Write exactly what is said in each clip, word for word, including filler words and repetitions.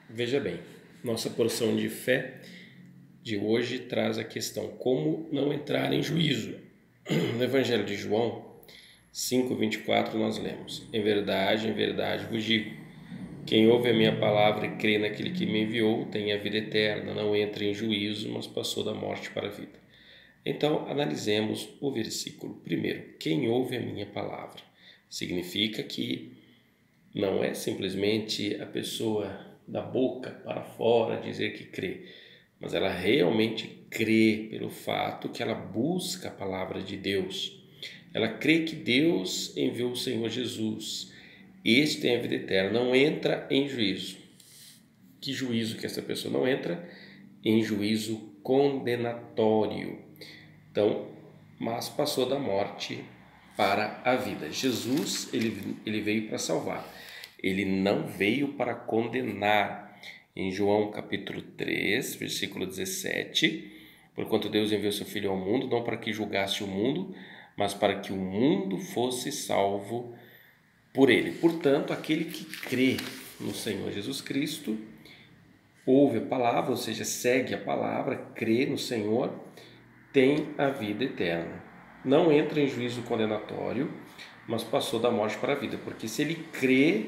Veja bem, nossa porção de fé de hoje traz a questão como não entrar em juízo. No Evangelho de João cinco, vinte e quatro nós lemos: Em verdade, em verdade vos digo, quem ouve a minha palavra e crê naquele que me enviou tem a vida eterna, não entra em juízo, mas passou da morte para a vida. Então, analisemos o versículo. Primeiro, quem ouve a minha palavra? Significa que não é simplesmente a pessoa da boca para fora dizer que crê, mas ela realmente crê pelo fato que ela busca a palavra de Deus. Ela crê que Deus enviou o Senhor Jesus. Este tem a vida eterna, não entra em juízo. Que juízo que essa pessoa não entra? Em juízo condenatório. Então, mas passou da morte para a vida. Jesus, ele, ele veio para salvar. Ele não veio para condenar. Em João capítulo três, versículo dezessete, porquanto Deus enviou seu Filho ao mundo, não para que julgasse o mundo, mas para que o mundo fosse salvo por ele. Portanto, aquele que crê no Senhor Jesus Cristo, ouve a palavra, ou seja, segue a palavra, crê no Senhor, tem a vida eterna. Não entra em juízo condenatório, mas passou da morte para a vida, porque se ele crê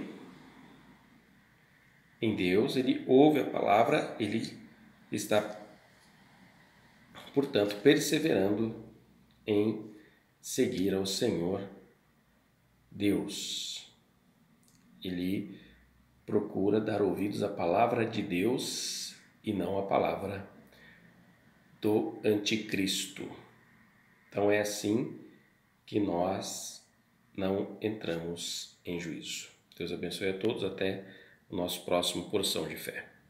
em Deus, ele ouve a palavra, ele está, portanto, perseverando em seguir ao Senhor Deus. Ele procura dar ouvidos à palavra de Deus e não à palavra do anticristo. Então é assim que nós não entramos em juízo. Deus abençoe a todos, até o nosso próximo Porção de Fé.